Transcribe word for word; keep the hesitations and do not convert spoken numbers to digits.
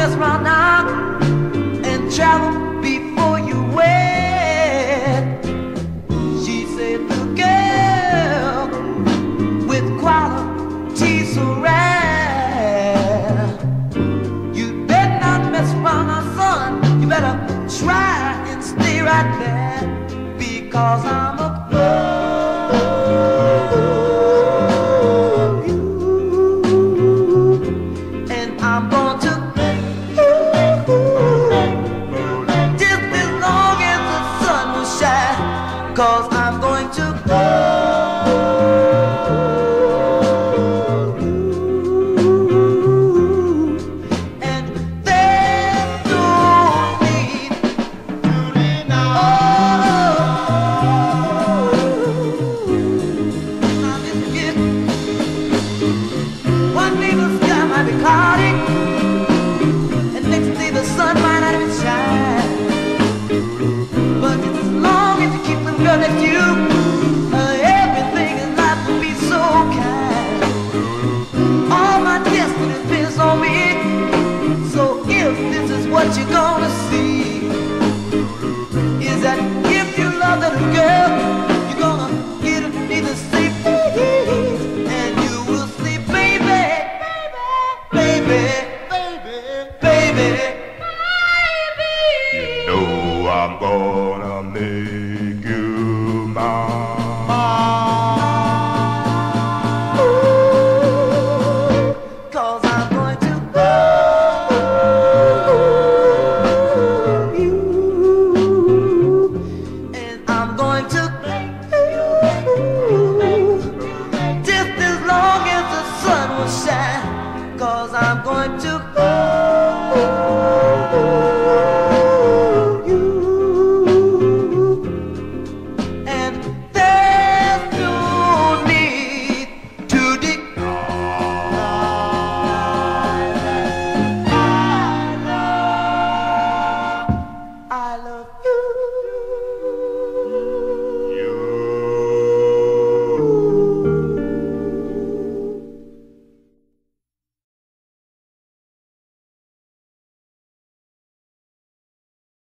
mess around now and travel before you wed. She said, the girl with qualities so rare. You better not mess around now, son. You better try and stay right there, because I'm